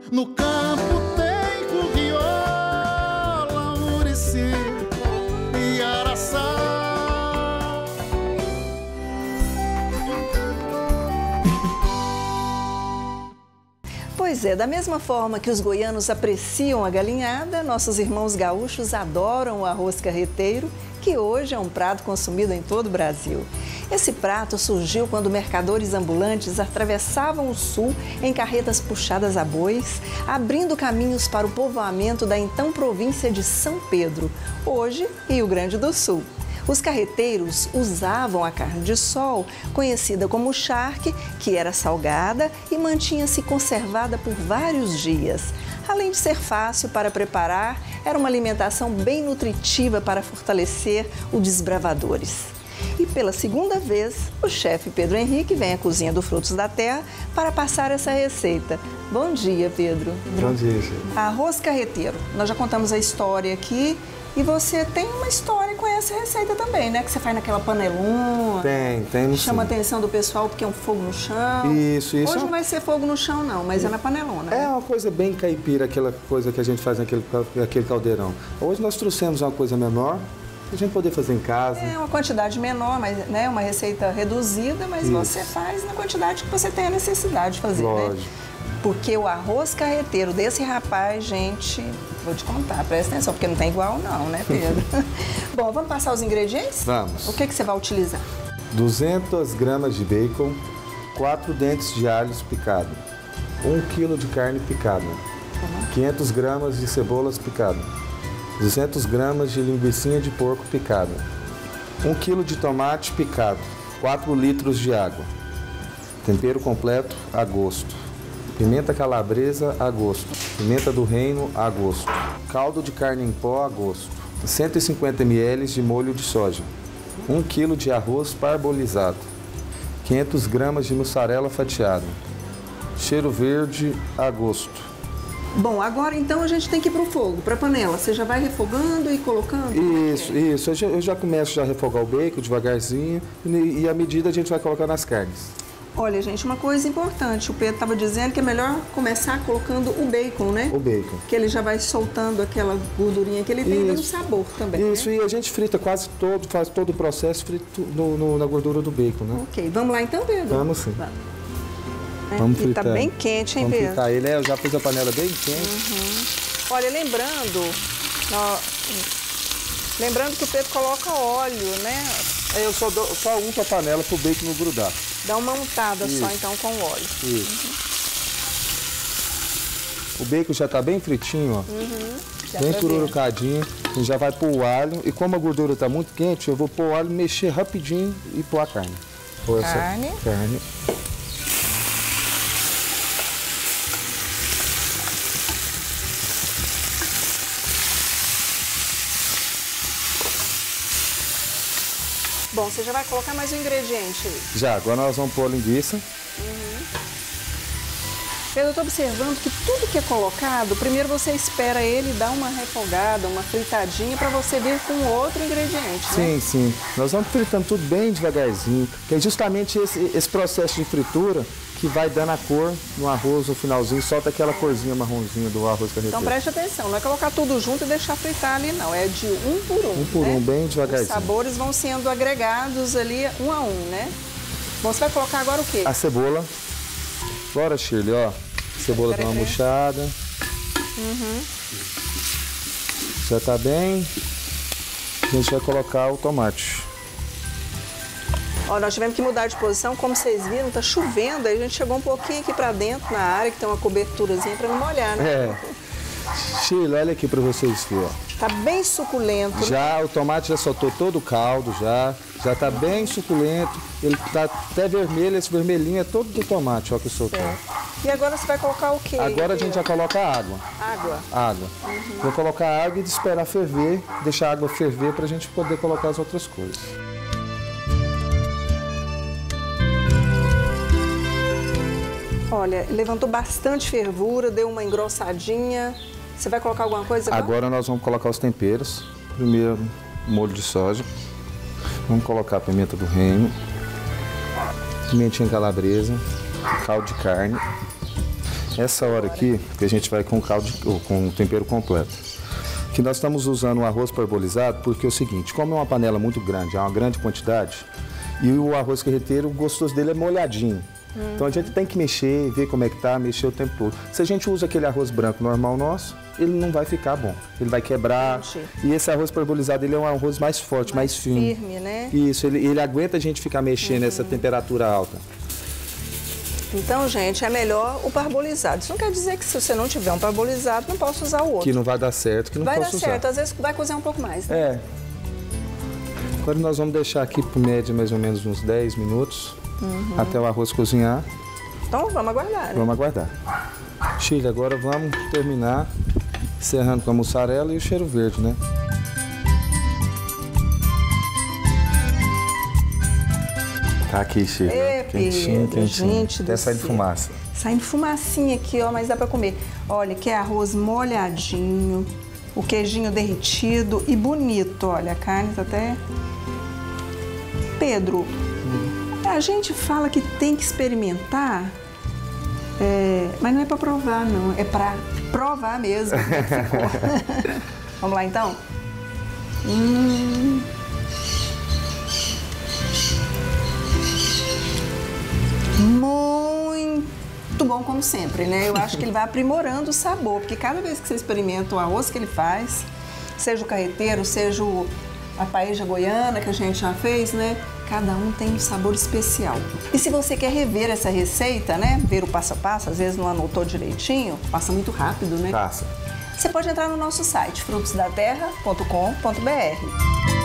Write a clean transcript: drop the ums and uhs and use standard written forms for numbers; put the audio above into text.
No campo tem cuviola, murici e araçá. Pois é, da mesma forma que os goianos apreciam a galinhada, nossos irmãos gaúchos adoram o arroz carreteiro, que hoje é um prato consumido em todo o Brasil. Esse prato surgiu quando mercadores ambulantes atravessavam o sul em carretas puxadas a bois, abrindo caminhos para o povoamento da então província de São Pedro, hoje Rio Grande do Sul. Os carreteiros usavam a carne de sol, conhecida como charque, que era salgada e mantinha-se conservada por vários dias. Além de ser fácil para preparar, era uma alimentação bem nutritiva para fortalecer os desbravadores. E pela segunda vez, o chefe Pedro Henrique vem à cozinha do Frutos da Terra para passar essa receita. Bom dia, Pedro. Bom dia, Gê. Arroz carreteiro. Nós já contamos a história aqui. E você tem uma história com essa receita também, né? Que você faz naquela panelona. Tem. Chama a atenção do pessoal porque é um fogo no chão. Isso. Hoje não vai ser fogo no chão, não, mas é na panelona. É uma coisa bem caipira, aquela coisa que a gente faz naquele caldeirão. Hoje nós trouxemos uma coisa menor, pra gente poder fazer em casa. É uma quantidade menor, mas né, uma receita reduzida, mas Isso. você faz na quantidade que você tem a necessidade de fazer, Lógico. né? Porque o arroz carreteiro desse rapaz, gente, vou te contar, presta atenção, porque não tem igual não, né, Pedro? Bom, vamos passar os ingredientes? Vamos. O que você vai utilizar? 200 gramas de bacon, 4 dentes de alhos picados, 1 quilo de carne picada, 500 gramas de cebolas picadas, 200 gramas de linguiça de porco picada, 1 quilo de tomate picado, 4 litros de água, tempero completo a gosto. Pimenta calabresa a gosto, pimenta do reino a gosto, caldo de carne em pó a gosto, 150 ml de molho de soja, 1 kg de arroz parbolizado, 500 gramas de mussarela fatiada, cheiro verde a gosto. Bom, agora então a gente tem que ir para o fogo, para a panela. Você já vai refogando e colocando? Isso. Eu já começo a refogar o bacon devagarzinho e à medida a gente vai colocar nas carnes. Olha, gente, uma coisa importante, o Pedro estava dizendo que é melhor começar colocando o bacon, né? O bacon. Que ele já vai soltando aquela gordurinha que ele tem, dando sabor também, Isso, né? E a gente frita quase todo, faz todo o processo frito na gordura do bacon, né? Ok, vamos lá então, Pedro? Vamos sim. Vamos fritar. E tá bem quente, hein, Vamos Pedro? fritar ele, eu já pus a panela bem quente. Olha, lembrando que o Pedro coloca óleo, né? Eu só unto a panela pro bacon não grudar. Dá uma untada Isso. só, então, com o óleo. Isso. O bacon já tá bem fritinho, ó. Bem pururucadinho. A gente já vai pôr o alho. E como a gordura tá muito quente, eu vou pôr o alho, mexer rapidinho e pôr a carne. Carne. Bom, você já vai colocar mais um ingrediente aí. Já, agora nós vamos pôr a linguiça. Eu estou observando que tudo que é colocado, primeiro você espera ele dar uma refogada, uma fritadinha, para você vir com outro ingrediente, né? Sim. Nós vamos fritando tudo bem devagarzinho, que é justamente esse processo de fritura que vai dando a cor no arroz no finalzinho, solta aquela corzinha marronzinha do arroz carreteiro. Então preste atenção, não é colocar tudo junto e deixar fritar ali não, é de um por um. Um por um, bem devagarzinho. Os sabores vão sendo agregados ali um a um, né? Bom, você vai colocar agora o quê? A cebola. Bora, Shirley, ó. Cebola dá uma murchada. Já tá bem. A gente vai colocar o tomate. Ó, nós tivemos que mudar de posição, como vocês viram, tá chovendo, aí a gente chegou um pouquinho aqui pra dentro, na área, que tem uma coberturazinha pra não molhar, né? Shirley, olha aqui pra vocês verem, ó. Tá bem suculento. Já, o tomate já soltou todo o caldo, já tá bem suculento. Ele tá até vermelho, esse vermelhinho é todo do tomate, ó, que soltou. E agora você vai colocar o quê? Agora a gente já coloca a água. Água? Vou colocar a água e esperar ferver, deixar a água ferver pra gente poder colocar as outras coisas. Olha, levantou bastante fervura, deu uma engrossadinha. Você vai colocar alguma coisa agora? Agora nós vamos colocar os temperos. Primeiro, molho de soja. Vamos colocar a pimenta do reino, pimentinha calabresa, caldo de carne. Essa hora aqui, que a gente vai com o caldo, com o tempero completo. Que nós estamos usando o arroz parbolizado porque é o seguinte, como é uma panela muito grande, é uma grande quantidade, e o arroz carreteiro, o gostoso dele é molhadinho. Então a gente tem que mexer, ver como é que tá, mexer o tempo todo. Se a gente usa aquele arroz branco normal nosso, ele não vai ficar bom. Ele vai quebrar. E esse arroz parbolizado, ele é um arroz mais forte, mais firme. Firme, né? Isso, ele aguenta a gente ficar mexendo nessa temperatura alta. Então, gente, é melhor o parbolizado. Isso não quer dizer que se você não tiver um parbolizado, não posso usar o outro. Que não vai dar certo, que não posso usar. Vai dar certo, às vezes vai cozer um pouco mais, né? É. Agora nós vamos deixar aqui por média mais ou menos uns 10 minutos, até o arroz cozinhar. Então vamos aguardar, né? Vamos aguardar. Chile, agora vamos terminar encerrando com a mussarela e o cheiro verde, né? Tá aqui, Chile. Quentinho, quentinho. Gente, até saindo fumaça. Saindo fumacinha aqui, ó, mas dá pra comer. Olha, que é arroz molhadinho, o queijinho derretido e bonito. Olha, a carne tá até... Pedro, a gente fala que tem que experimentar, mas não é pra provar, não. É pra provar mesmo. Vamos lá, então? Muito bom, como sempre, né? Eu acho que ele vai aprimorando o sabor, porque cada vez que você experimenta o arroz que ele faz, seja o carreteiro, seja a paella goiana que a gente já fez, né? Cada um tem um sabor especial. E se você quer rever essa receita, né? Ver o passo a passo, às vezes não anotou direitinho, passa muito rápido, né? Passa. Você pode entrar no nosso site, frutosdaterra.com.br.